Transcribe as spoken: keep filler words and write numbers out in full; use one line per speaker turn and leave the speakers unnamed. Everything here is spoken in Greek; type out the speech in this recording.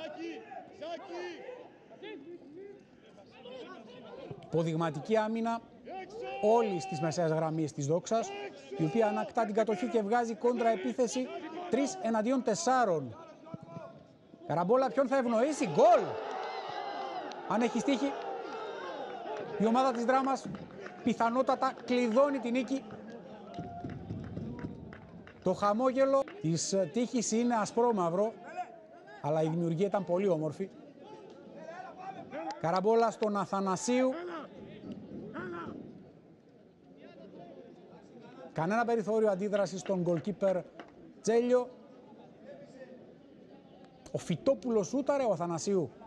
Ποδειγματική άμυνα όλης της μεσαίας γραμμής της Δόξας, η οποία ανακτά την κατοχή και βγάζει κόντρα επίθεση τρεις εναντίον τεσσάρων. Καραμπόλα ποιον θα ευνοήσει, γκολ! Αν έχει στοίχη, η ομάδα της Δράμας πιθανότατα κλειδώνει την νίκη. Το χαμόγελο της τύχης είναι ασπρόμαυρο, αλλά η δημιουργία ήταν πολύ όμορφη. Καραμπόλα στον Αθανασίου. Κανένα περιθώριο αντίδρασης στον goalkeeper Τζέλιο. Ο Φυτόπουλος σούταρε, ο Αθανασίου